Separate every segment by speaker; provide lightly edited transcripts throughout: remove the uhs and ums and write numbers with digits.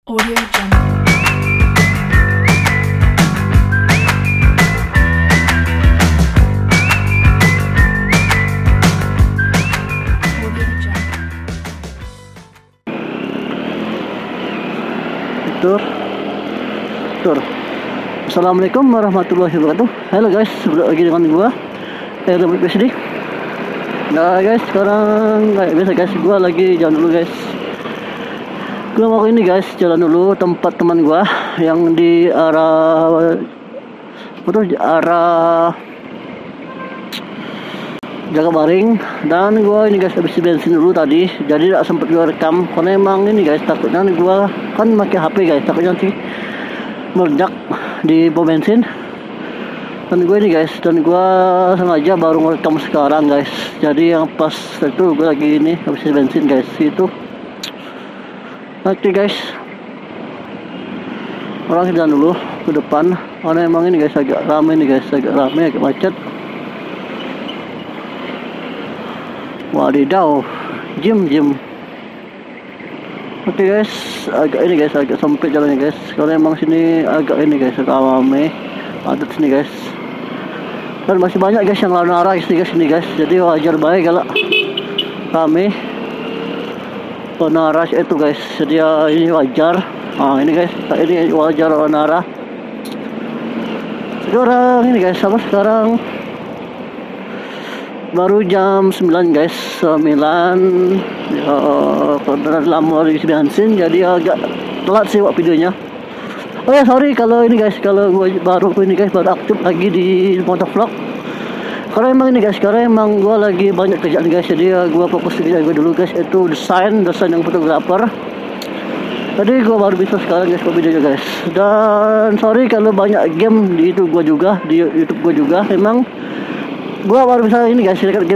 Speaker 1: Audio Jungle. Audio Jungle.
Speaker 2: Tur. Assalamualaikum warahmatullahi wabarakatuh. Halo guys, balik lagi dengan gua Robert PSD. Nah guys, sekarang kayak biasa guys, gua lagi jalan dulu guys. Gua mau ini guys, jalan dulu tempat teman gua yang di arah Jakabaring. Dan gua ini guys habis bensin dulu tadi, jadi tidak sempat gua rekam karena emang ini guys takutnya gua kan pakai HP guys, takutnya nanti meledak di pom bensin. Dan gue ini guys, dan gue sengaja baru ngerekam sekarang guys. Jadi yang pas itu gue lagi ini habis bensin guys itu. Oke guys, orang jalan dulu ke depan karena emang ini guys agak ramai nih guys, agak macet. Wadidaw, gym. Oke guys, agak sempit jalannya guys, karena emang sini agak ini guys, agak ramai, padat sini guys. Dan masih banyak guys yang lalu arah sini guys, jadi wajar baik kalau ramai arah itu guys, jadi ya, ini wajar. Ini guys, ini wajar arah. Sekarang ini guys, sekarang baru jam 9 guys, 9 ya, karena lama di bensin jadi agak telat sih buat videonya. Oh ya sorry kalau ini guys, kalau gua baru aktif lagi di motovlog. Karena emang ini guys, karena emang gua lagi banyak kerjaan guys, jadi ya gua fokus kerjaan gua dulu guys, itu desain yang fotografer. Jadi gua baru bisa sekarang guys buat videonya guys. Dan sorry kalau banyak game di itu gua juga, di YouTube gua juga. Emang gua baru bisa ini guys, record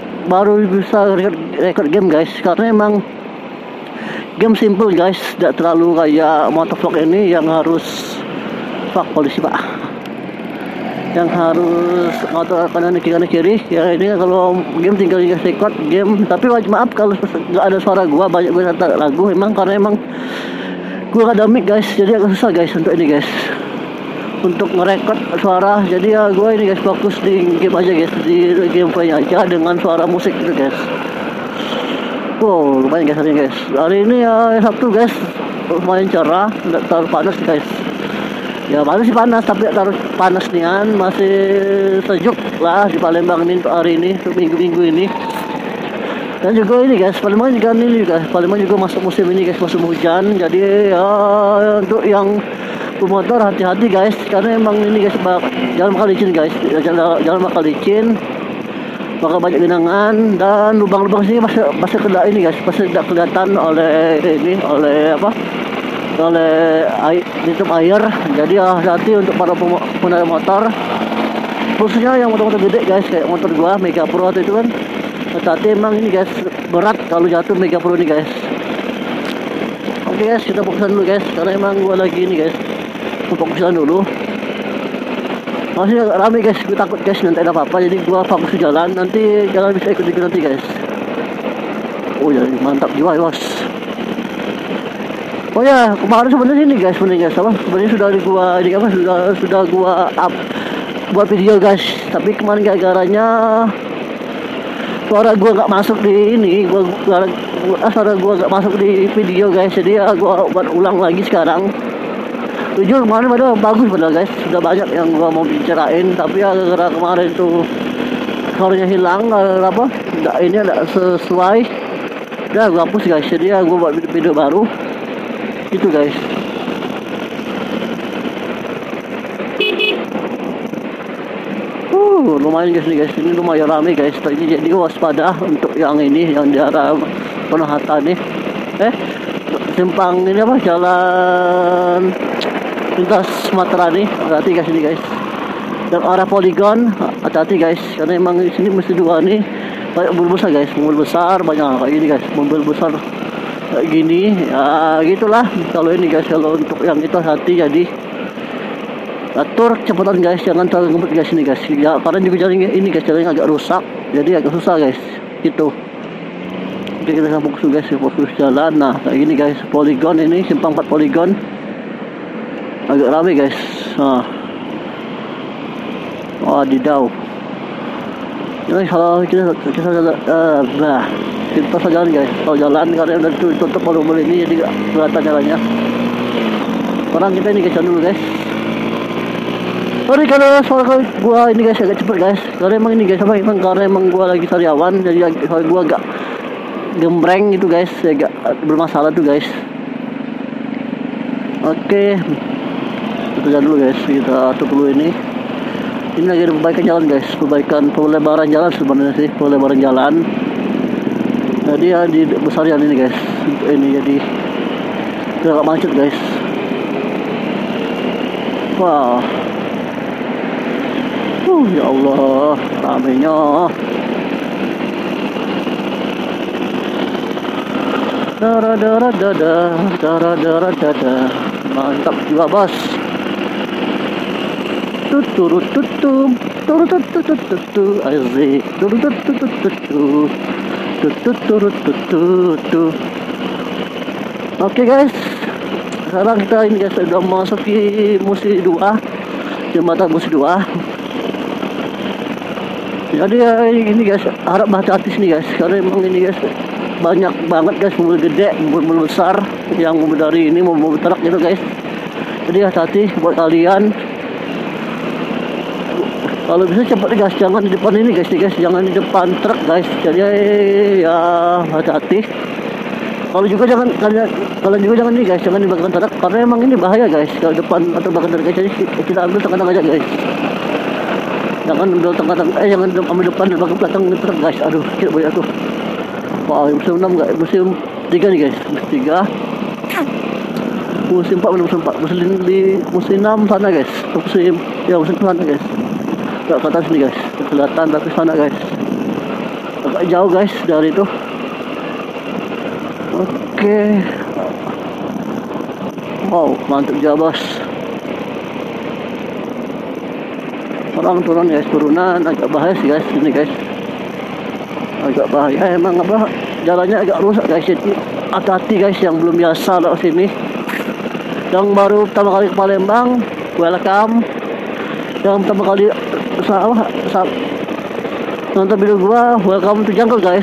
Speaker 2: game guys, karena emang game simple guys, tidak terlalu kayak motovlog ini yang harus polisi pak, yang harus motor kanan kiri. Ya ini kalau game tinggal record game, tapi maaf kalau nggak ada suara gua, banyak gue nonton lagu emang karena emang gua ada mic guys, jadi agak susah guys untuk ini guys, untuk merekod suara. Jadi ya gue ini guys fokus di game aja guys, di gameplay aja dengan suara musik gitu guys. Wow, lumayan guys hari ini guys. Hari ini ya Sabtu guys, lumayan cerah, tidak terlalu panas guys. Ya panas sih panas, tapi tidak terlalu panas nian, masih sejuk lah di Palembang ini untuk hari ini, untuk minggu-minggu ini. Dan juga ini guys, Palembang juga masuk musim ini guys, musim hujan. Jadi ya untuk yang pemotor hati-hati guys, karena emang ini guys jalan bakal licin guys, jalan bakal licin, bakal banyak genangan dan lubang-lubang sini masih ini guys, masih tidak kelihatan oleh air, tutup air. Jadi hati-hati untuk para pengendara motor, khususnya yang motor-motor gede guys, kayak motor gua Mega Pro itu kan. Hati-hati emang ini guys, berat kalau jatuh Mega Pro ini guys. Oke guys, kita fokusan dulu guys, karena emang gua lagi ini guys, fokusan dulu. Masih agak rame guys, gue takut guys nanti ada apa-apa, jadi gua fokus jalan, nanti jangan bisa ikut nanti guys. Oh ya mantap jiwa bos. Oh ya kemarin sebenarnya ini guys, sebenarnya sudah gua up buat video guys, tapi kemarin gara-garanya suara gua nggak masuk di ini, suara gua nggak masuk di video guys, jadi ya gua buat ulang lagi sekarang. Jujur kemarin padahal bagus guys, sudah banyak yang gua mau bicarain, tapi ya gara-gara kemarin tuh suaranya hilang, nggak sesuai, udah gua hapus guys, jadi ya gua buat video baru itu guys. Lumayan guys nih guys, ini lumayan ramai guys, jadi waspada untuk yang ini, yang di arah Hatta nih, simpang ini jalan lintas Sumatera nih, hati-hati guys ini guys. Dan arah Poligon, hati-hati guys, karena emang di sini mesti dua nih, banyak mobil besar guys, mobil besar banyak kayak gini guys, mobil besar kayak gini, ya gitulah. Kalau ini guys, kalau untuk yang itu hati, jadi atur kecepatan guys, jangan terlalu ngebut guys ini guys. Ya karena juga jalan ini guys, jalannya agak rusak, jadi agak susah guys, gitu. Oke, kita fokus guys, fokus jalan. Nah kayak gini guys, poligon ini, simpang 4 poligon agak rame guys. Nah, wadidaw. Ini kalau kita jalan guys, kalau jalan karena udah tutup volume ini jadi gak kelihatan jalannya. Sekarang kita ini kecan dulu guys. Sorry kalau suara gua ini guys agak cepet guys, karena emang ini guys, karena emang gua lagi sariawan, jadi kalau gua agak gembreng gitu guys, agak bermasalah tuh guys. Oke, kita jalan dulu guys, kita atur dulu ini. Ini lagi ada perbaikan jalan guys, pelebaran jalan sebenarnya sih, pelebaran jalan. Jadi ya di besarian ini guys, ini jadi agak macet guys. Wah, ya Allah, ramenya. Dara, mantap juga bos. Tuturututum, turututututu, asik. Tutututututu. Oke guys, sekarang kita ini guys sudah memasuki Musi 2, jembatan Musi 2. Jadi ya ini guys, harap hati-hati sini guys, karena emang ini guys banyak banget guys mobil gede, mobil besar, yang mobil dari ini mobil truk gitu guys. Jadi hati-hati buat kalian. Kalau bisa cepat gas, jangan di depan ini guys, jangan di depan truk guys. Jadi ya hati-hati. Kalau juga kalian juga jangan nih guys, jangan di belakang truk, karena emang ini bahaya guys. Kalau depan atau belakang truk guys, jadi kita ambil tengah-tengah aja guys. Jangan ambil tengah-tengah, jangan ambil depan dan belakang truk guys. Aduh, kira boleh aku. Wah, musim 6 guys, musim 3 nih guys, musim 3. Musim 4 musim 4, musim 6 sana guys. Musim 6 sana guys. Ke atas nih guys, kelihatan tapi sana guys. Agak jauh guys dari itu. Oke. Wow, mantap juga bos. Orang turun guys, turunan agak bahaya sih guys ini guys. Agak bahaya emang apa, jalannya agak rusak guys. Jadi hati-hati guys yang belum biasa lewat sini, yang baru pertama kali ke Palembang, welcome. Yang pertama kali nonton video gua, welcome to jungle guys.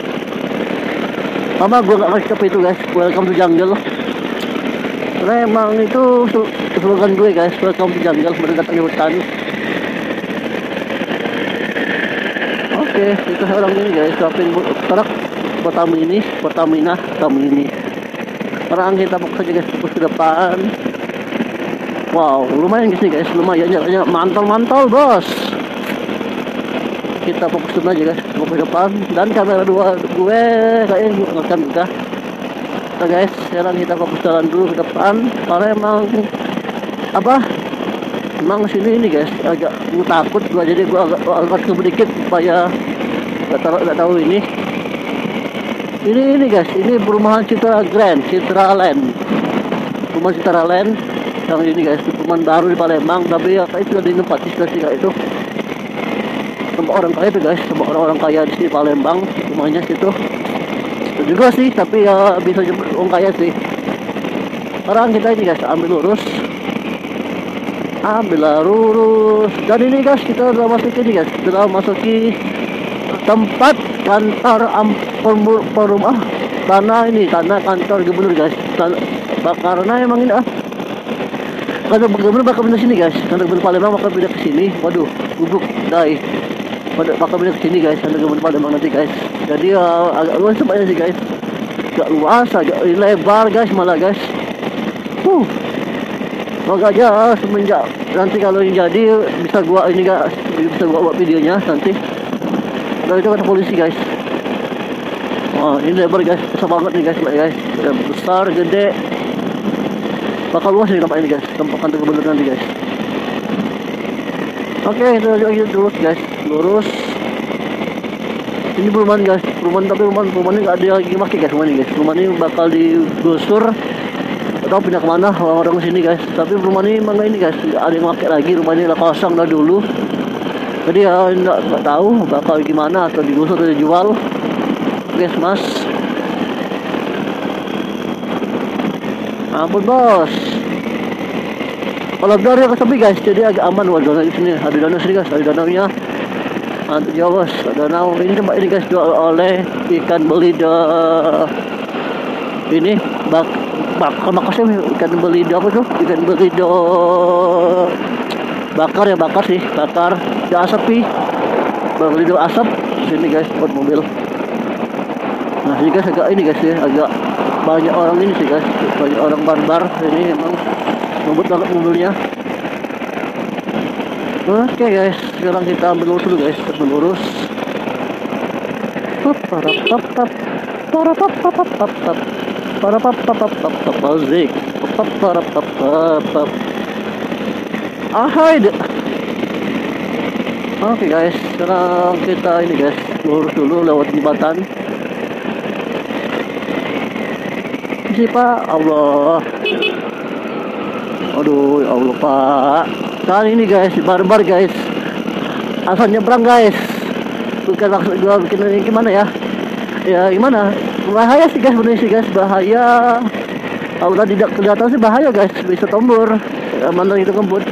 Speaker 2: Sama gua gak ngasih apa itu guys, welcome to jungle. Karena emang itu slogan gue guys, welcome to jungle, bener datang di hutan. Oke, kita sekarang ini guys, siapin truk Pertamina. Sekarang kita fokus aja guys, fokus ke depan. Wow, lumayan guys, lumayan jalannya mantap bos. Kita fokus dulu aja guys, fokus ke depan. Dan kamera dua gue kayaknya ngerekam juga. Nah guys, sekarang kita fokus jalan dulu ke depan. Karena emang emang sini ini guys agak takut gua, jadi gua agak sedikit supaya nggak tahu ini guys, ini perumahan Citra Land, perumahan Citra Land yang ini guys, perumahan baru di Palembang, tapi ya kayak sudah ditempati sih kayak itu tempat orang kaya itu guys, tempat orang kaya di sini Palembang, rumahnya situ itu juga sih, tapi ya bisa jemput orang kaya sih. Sekarang kita ini guys ambil lurus, dan ini guys kita sudah masuki tempat kantor tanah kantor gubernur guys. Karena emang ini kantor gubernur bakal pindah sini guys, kantor gubernur Palembang bakal pindah ke sini. Waduh, gugup dai, bakal pindah ke sini guys, kantor gubernur Palembang nanti guys. Jadi agak luas tempatnya sih guys, agak luas, agak lebar guys malah guys. Semoga aja semenjak nanti kalau ini jadi bisa gua buat videonya nanti. Nah itu kata polisi guys. Wah ini lebar guys, besar banget nih guys, besar gede, bakal luas nih tempat ini guys, tempat kantor gubernur nanti guys. Oke, kita terus guys, lurus. Ini perumahan guys, tapi perumahan ini nggak ada lagi pakai guys, rumah ini bakal digusur atau pindah kemana orang sini guys. Tapi rumah ini emang ini guys ada yang pakai lagi, rumah ini udah kosong dah dulu. Jadi ya nggak tahu bakal gimana, atau digusur atau dijual guys mas. Ampun bos. Kalau dari ke tepi guys, jadi agak aman. Wah, danau di sini. Ada danau sini guys, ada danaunya. Mantap jauh bos. Danau ini tempat ini guys jual oleh ikan belida. Ini bakar ikan belida apa tuh? Ikan belida bakar ya, bakar sih, bakar di asap sih. Belida asap sini guys buat mobil. Nah ini guys agak ini guys ya, agak banyak orang ini sih guys, banyak orang barbar ini emang ngebut banget mobilnya. Oke guys, sekarang kita ambil lurus dulu guys, melurus. Oke guys, sekarang kita ini guys lurus dulu lewat jembatan. Sih Pak, Allah. Aduh, ya Allah Pak. Kali ini guys, barbar guys. Asal nyebrang guys. Bukan maksud gua bikin ini gimana ya? Ya gimana? Bahaya sih guys, bener sih guys, bahaya. Kalau tadi tidak kelihatan sih bahaya guys, bisa tombor. Mana itu kembut.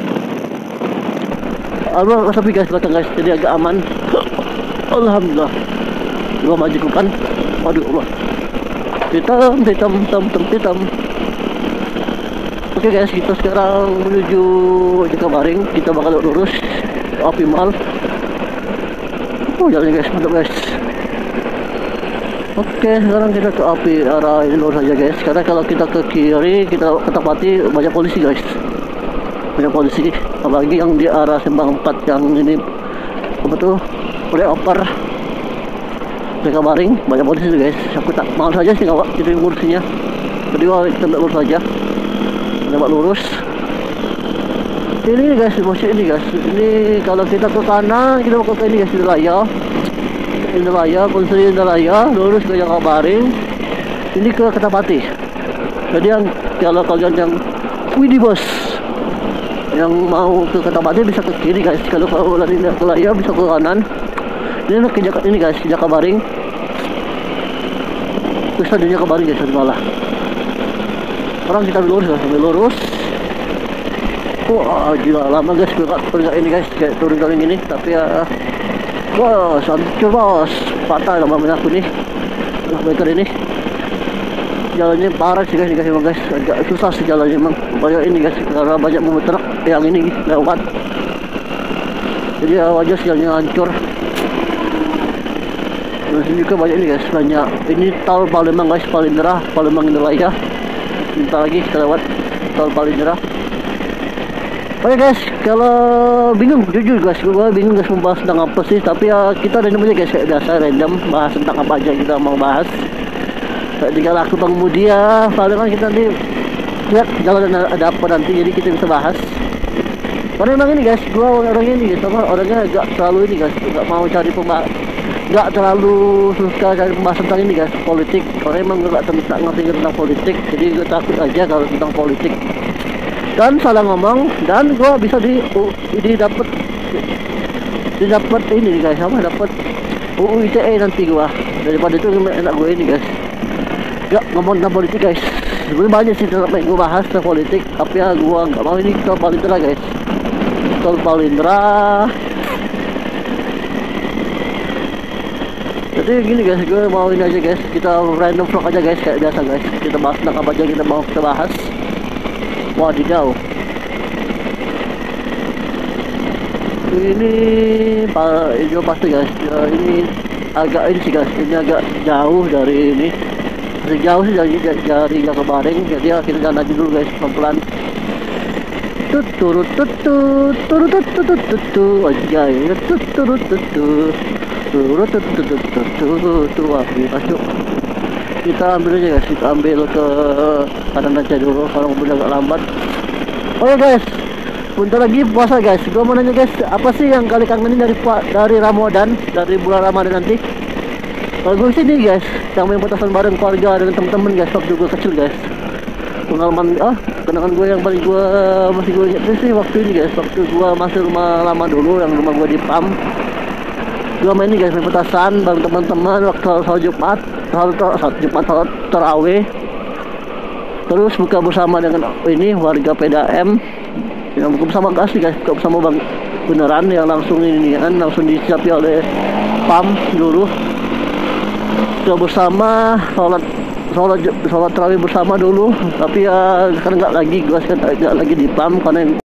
Speaker 2: Allah sepi guys belakang guys, jadi agak aman. Alhamdulillah. Gua maju kan. Aduh Allah. Hitam. Oke guys, kita sekarang menuju Jakabaring. Kita bakal lurus optimal. Jalannya guys, mantap guys. Oke, sekarang kita ke api arah ini lurus aja guys. Karena kalau kita ke kiri, kita ketapati banyak polisi guys. Banyak polisi, apalagi yang di arah Sembang 4 yang ini apa tuh? Flyover Jakabaring, banyak polisi tuh guys. Aku tak mau saja sih ngawak itu ngurusinya. Jadi kita lurus saja. Coba lurus. Ini guys, bosnya ini guys. Ini kalau kita ke kanan, kita mau ke ini guys, Indralaya, Konsri Indralaya, lurus ke Jakabaring. Ini ke Ketapati. Jadi yang kalau kalian yang widih bos, yang mau ke Ketapati bisa ke kiri guys. Kalau dari Indralaya bisa ke kanan. Ini ke ini guys, Jakabaring. Terus ada Jakabaring guys, malah. Sekarang kita lurus guys, sambil lurus. Wah gila lama guys, enggak ini guys, kayak turun kali ini. Tapi ya, wah santai bos, patah lama aku nih. Biker ini jalannya parah sih guys, emang guys, agak susah sih jalannya emang. Banyak ini guys, karena banyak mobil truk yang ini lewat. Jadi ya wajar sih jalannya hancur. Nah sini juga banyak ini guys, banyak. Ini tol Palembang guys, Palembang Indralaya. Bentar lagi kita lewat tol Palembang. Oke guys, kalau bingung, jujur guys, gue bingung guys membahas tentang apa sih. Tapi ya kita random aja guys, kayak biasa random, bahas tentang apa aja kita mau bahas. Tinggal aku pengemudi ya, paling kan kita nanti lihat jalan ada apa nanti, jadi kita bisa bahas. Karena emang ini guys, gue orangnya ini guys, orangnya agak terlalu ini guys, gak mau cari nggak terlalu suka cari pembahasan tentang ini guys, politik. Karena emang gue gak ngerti tentang politik, jadi gue takut aja kalau tentang politik. Dan salah ngomong, dan gue bisa dapat ini guys, sama dapat UU ITE nanti gue. Daripada itu enak gue ini guys, gak ngomong tentang politik guys. Sebenarnya banyak sih tentang gue bahas tentang politik, tapi ya gue nggak mau ini tol Palindra guys, tol Palindra. Jadi gini guys, gue mau ini aja guys, kita random vlog aja guys, kayak biasa guys. Kita bahas tentang apa aja kita mau kita bahas. Wadidaw. Ini juga pasti guys. Ya, ini agak ini sih guys. Ini agak jauh dari ini. Masih jauh sih dari Jakabaring. Jadi ya kita jalan aja dulu guys, pelan-pelan. Turut masuk. Kita ambil aja guys, kita ambil ke kanan aja dulu kalau udah agak lambat. Oke guys, bentar lagi puasa guys. Gua mau nanya guys, apa sih yang kalian kangenin dari Ramadan, dari bulan Ramadan nanti? Kalau gue sih nih guys, yang main petasan bareng keluarga dengan teman-teman guys, waktu gue kecil guys. Pengalaman kenangan gue yang paling masih gue ingat sih waktu ini guys, waktu gue masih rumah lama dulu, yang rumah gue di PAM. Gue main nih guys, main petasan bareng teman-teman waktu sholat Jumat, sholat tarawih. Terus buka bersama dengan ini warga PDAM, yang buka bersama asli guys, buka bersama bang beneran yang langsung ini kan langsung disiapi oleh PAM dulu. Buka bersama sholat tarawih bersama dulu, tapi ya sekarang nggak lagi, gua sekarang nggak lagi di PAM karena